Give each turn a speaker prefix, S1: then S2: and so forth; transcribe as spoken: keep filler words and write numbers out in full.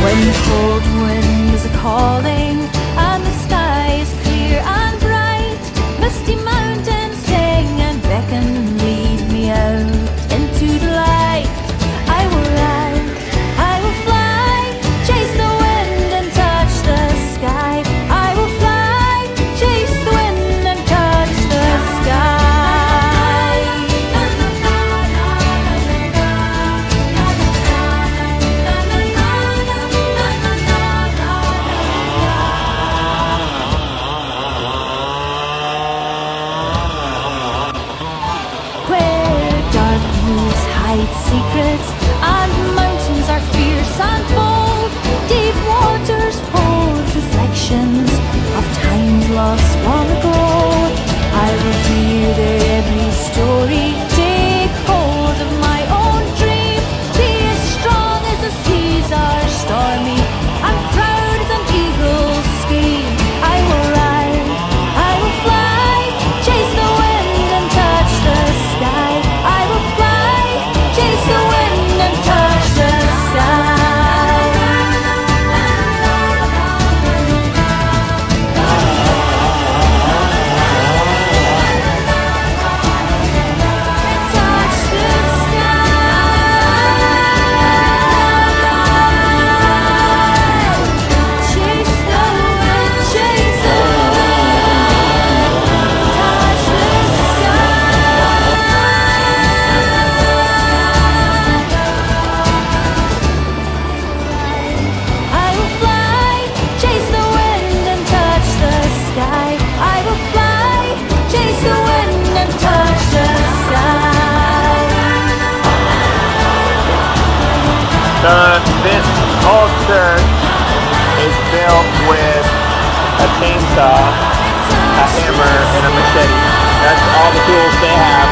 S1: When the cold wind is a-calling and the sky is clear and bright, misty mountains sing and beckon, lead me out into the light. I will ride, I will fly, chase the wind and touch the sky. I will fly, chase the wind and touch the sky. Secrets and mountains are fierce and bold. Deep waters hold reflections of times lost long ago. I will hear their every story, take hold of my own dream, be as strong as the seas are stormy and proud as an eagle's scream. I will ride, I will fly, chase the wind and touch the sky. I will fly, chase the wind and touch the sky. Touch the sky. Chase the wind, chase the wind, touch the I will fly, chase the wind and touch the sky. I will fly, chase the wind and touch the sky.
S2: So this old church is built with a chainsaw, a hammer, and a machete. That's all the tools they have